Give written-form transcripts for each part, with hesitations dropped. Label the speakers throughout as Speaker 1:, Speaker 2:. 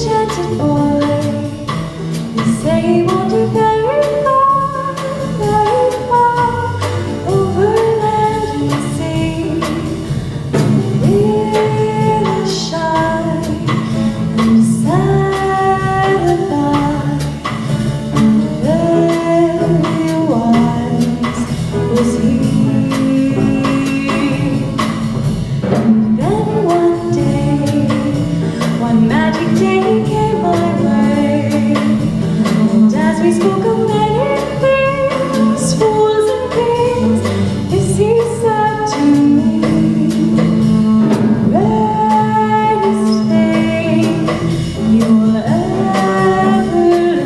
Speaker 1: enchanted boy. You say he won't do very far over land and sea. Really shy and satisfied, very wise was he. And then one day, one magic day came my way, and as we spoke of many things, fools and kings, this he said to me: greatest thing you'll ever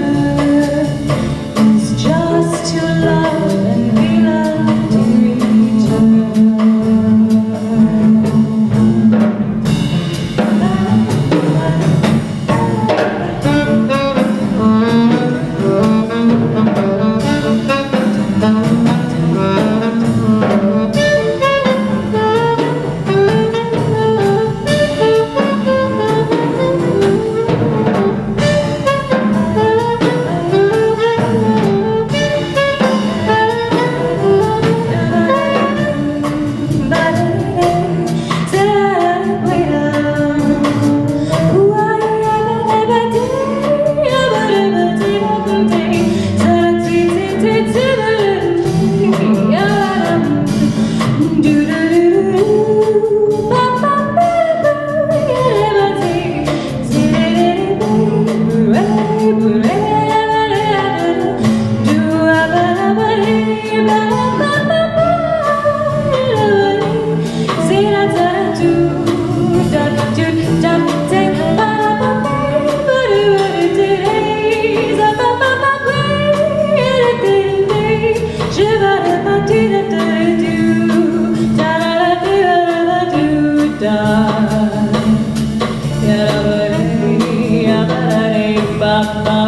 Speaker 1: learn is just to love and be loved in return. Ba